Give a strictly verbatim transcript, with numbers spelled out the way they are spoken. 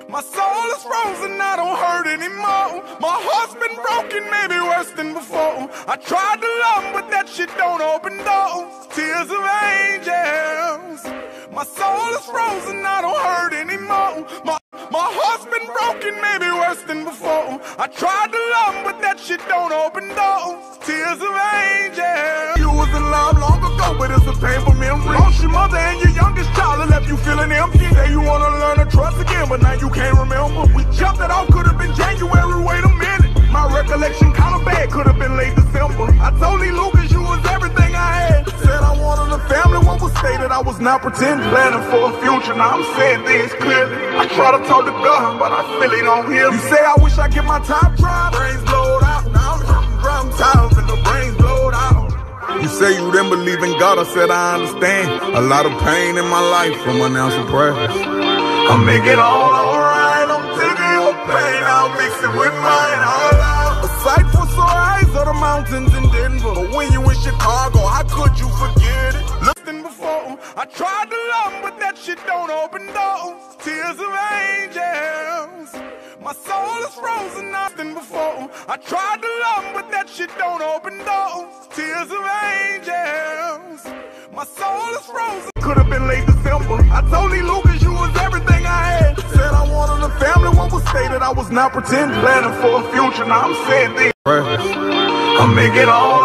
My soul is frozen, I don't hurt anymore. My heart's been broken, maybe worse than before. I tried to love, but that shit don't open doors. Tears of angels. My soul is frozen, I don't hurt anymore. My, my heart's been broken, maybe worse than before. I tried to love, but that shit don't open doors. Tears of angels. You was in love long ago, but it's a painful memory. Lost your mother and your youngest child and left you feeling empty. Say you wanna learn to trust again, but now you can't remember. We jumped it off, could've been January, wait a minute. My recollection kinda bad, could've been late December. I told Lee Lucas you was everything I had. Said I wanted a family, what was stated, I was not pretending. Planning for a future, now I'm saying things clearly. I try to talk to God, but I feel it on him. You say I wish I get my top drive, brains blowed out. Now I'm hurting drum times and the brains blowed out. You say you didn't believe in God, I said I understand. A lot of pain in my life from unanswered prayers. I'll make it all alright, I'm taking your pain, I'll mix it with mine, all out. A sight for sore eyes are the mountains in Denver. But when you in Chicago, how could you forget it? Looking before, I tried to love, but that shit don't open doors. Tears of angels. My soul is frozen, nothing before. I tried to love, but that shit don't open doors. Tears of angels. My soul is frozen. Could've been late December. I told Lee Lucas you was everything I had. Said I wanted a family, what was stated, I was not pretending. Planning for a future, now I'm saying things. I'll make it all